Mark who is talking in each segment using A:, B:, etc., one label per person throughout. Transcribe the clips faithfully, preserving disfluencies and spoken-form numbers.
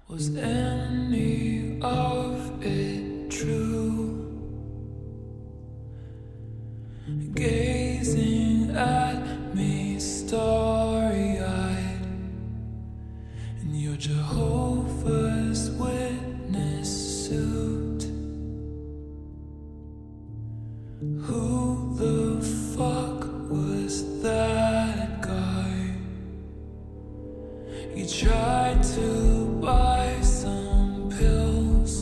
A: Was any of it true? Gazing at me starry-eyed in your Jehovah's Witness suit. Who the fuck was that guy? You tried to buy some pills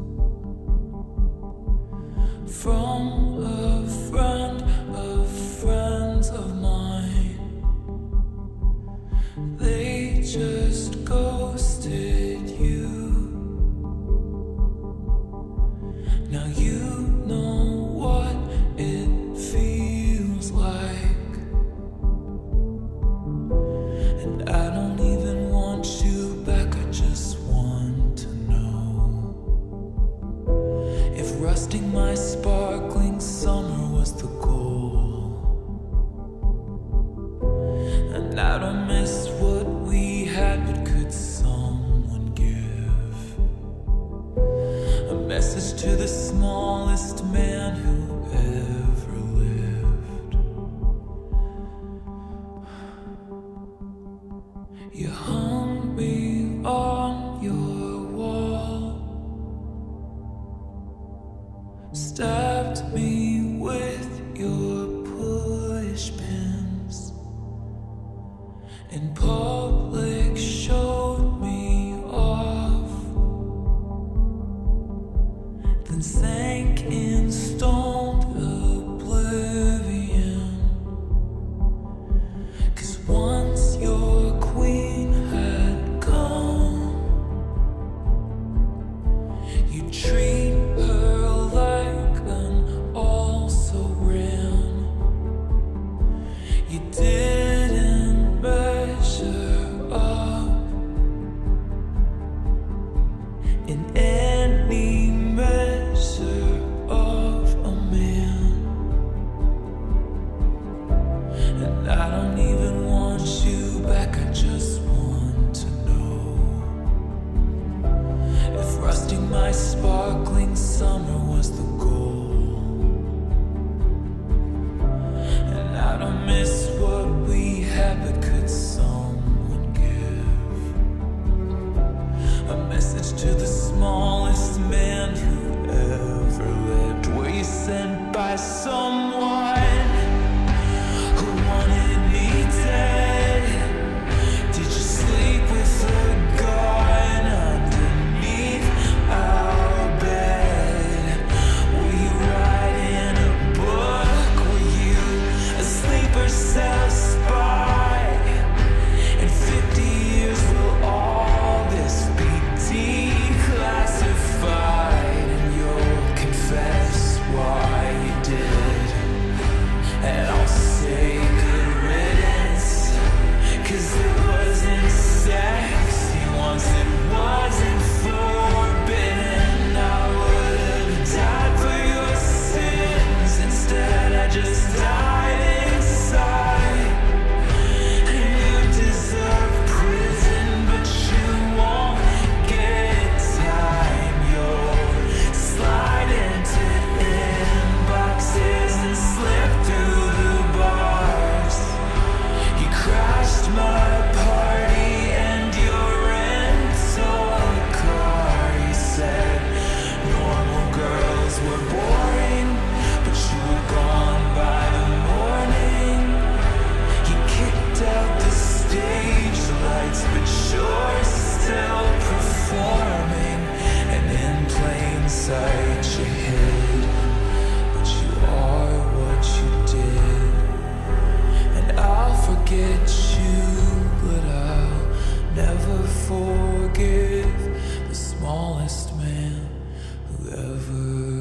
A: from a friend of friends of mine. They just ghosted you. Now you know what it feels like, and I don't even want you back. I just want to know if rusting my sparkling summer was the goal. And I don't miss what we had, but could someone give a message to the smallest man who ever lived? You hung me on your wall, stabbed me with your push pins, in public showed me off, then sank in stoned oblivion. 'Cause once your queen had come, you treat her like an also-ran. You didn't measure up in any measure of a man. And I don't even want you back. I just want to know if rusting my sparkling summer was the goal. And I don't miss what we had, but could someone give a message to the smallest man who ever lived? Were you sent by someone who wanted me dead? Did you sleep with a gun underneath our bed? Were you writing a book? Were you a sleeper cell spy? In fifty years will all this be declassified, and you'll confess why you did. And I'll say good riddance, 'cause it wasn't sexy once, it wasn't forbidden. I would have died for your sins. Instead I just died inside. And you deserve prison, but you won't get time. You'll slide into inboxes and slip through the bars. You crashed my party and your rental car. You said normal girls were boring, but you were gone by the morning. You kicked out the stage lights, but you're still performing. And in plain sight you hid, but you are what you did. And I'll forget you, but I'll never forgive the smallest man who ever